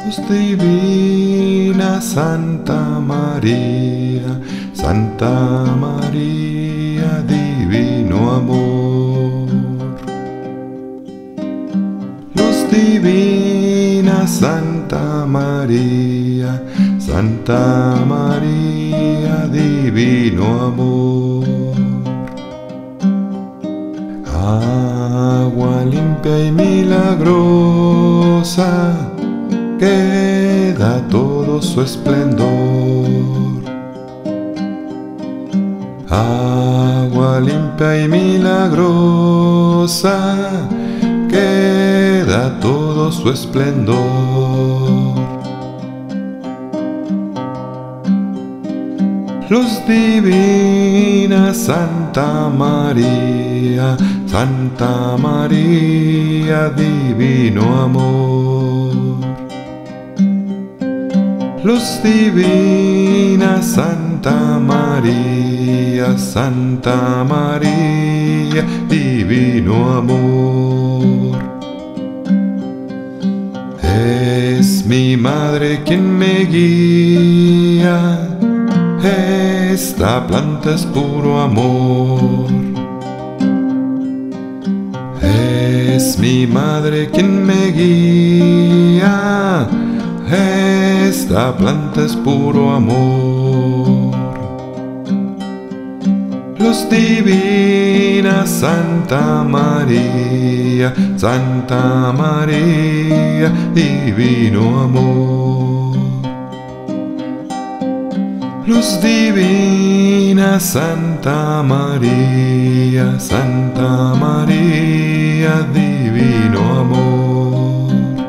Luz divina, Santa María, Santa María, divino amor. Luz divina, Santa María, Santa María, divino amor. Agua limpia y milagrosa que da todo su esplendor. Agua limpia y milagrosa que da todo su esplendor. Luz divina, Santa María, Santa María, divino amor. Luz divina, Santa María, Santa María, divino amor. Es mi madre quien me guía, esta planta es puro amor. Es mi madre quien me guía, esta planta es puro amor. Luz divina, Santa María, Santa María, divino amor. Luz divina, Santa María, Santa María, divino amor.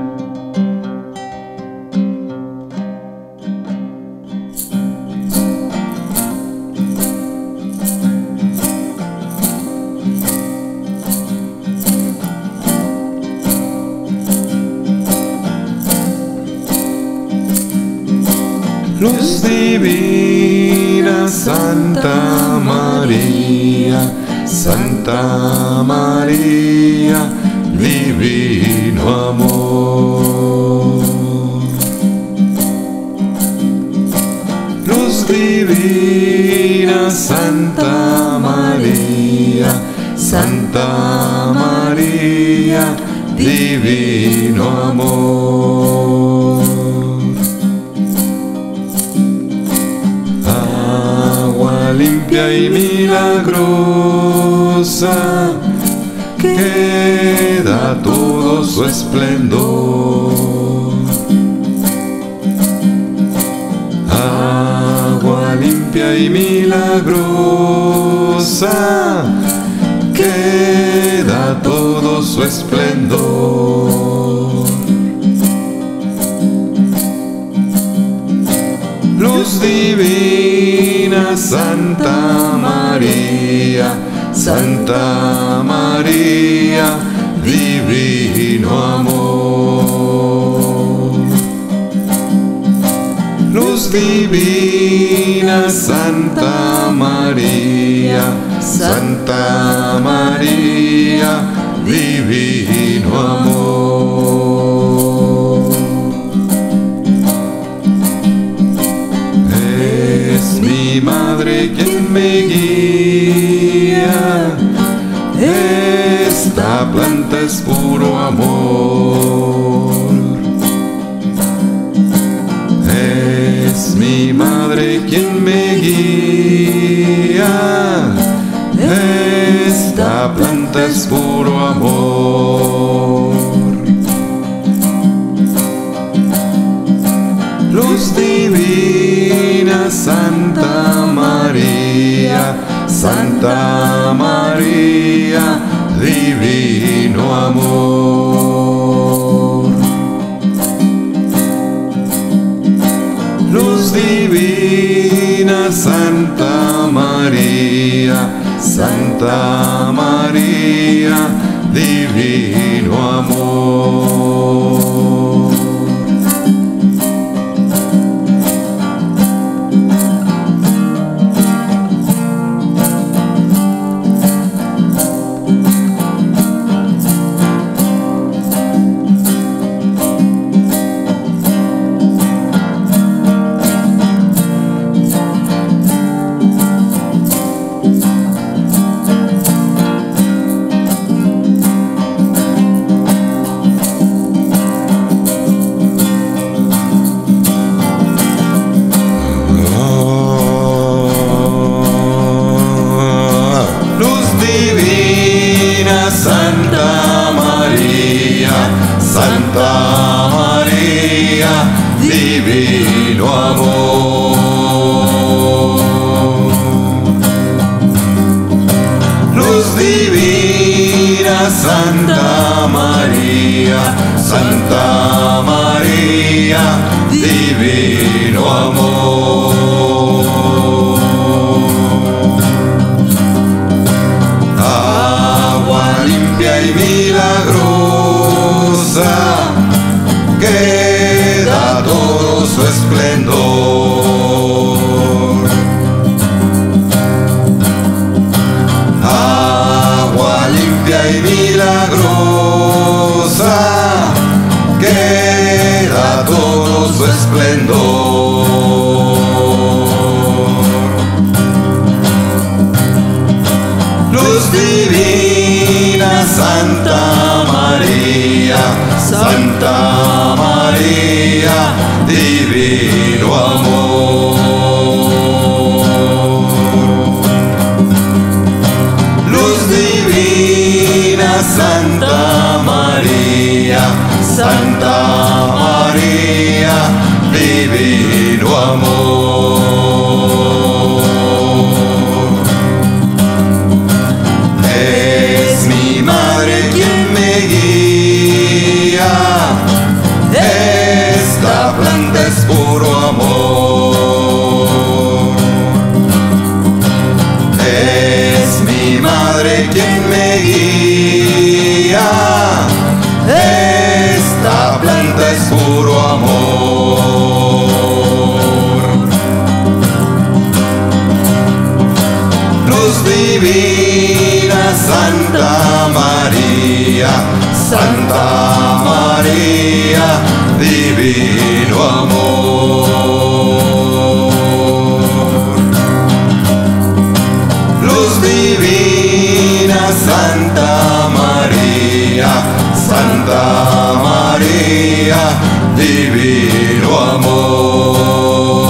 Luz divina, Santa María, Santa María, divino amor. Luz divina, Santa María, Santa María, divino amor. Limpia y milagrosa que da todo su esplendor. Agua limpia y milagrosa que da todo su esplendor. Luz divina, Santa María, Santa María, divino amor. Luz divina, Santa María, Santa María, divino amor. Es mi madre quien me guía, esta planta es puro amor. Es mi madre quien me guía, esta planta es puro amor. Luz divina, Santa María, Santa María, divino amor. Luz divina, Santa María, Santa María, divino amor. divino amor. Luz divina, Santa María, Santa María, divino amor. Agua limpia y milagrosa que da todo su esplendor. Agua limpia y milagrosa que da todo su esplendor. Luz divina, Santa María, Santa María, divino amor. Luz divina, Santa María, Santa María, divino amor. Es mi madre quien me guía, esta planta es puro amor. Es mi madre quien me guía, esta planta es puro amor. Luz divina, Santa María, Santa María, divino amor. Luz divina, Santa María, Santa María, divino amor.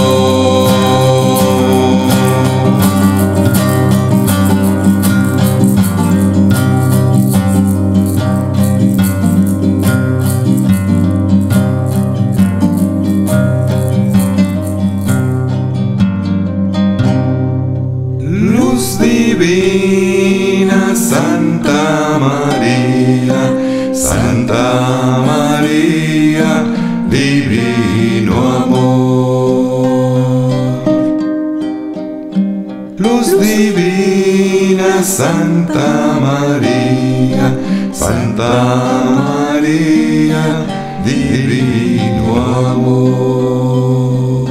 Luz divina, Santa María, Santa María, divino amor. Luz divina, Santa María, Santa María, divino amor.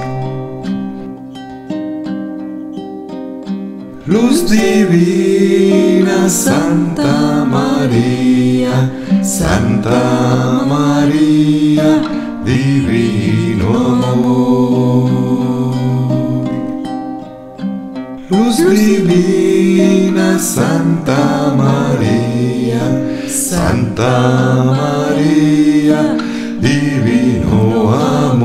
Luz divina, Santa María, Santa María, divino amor. Luz divina, Santa María, Santa María, divino amor.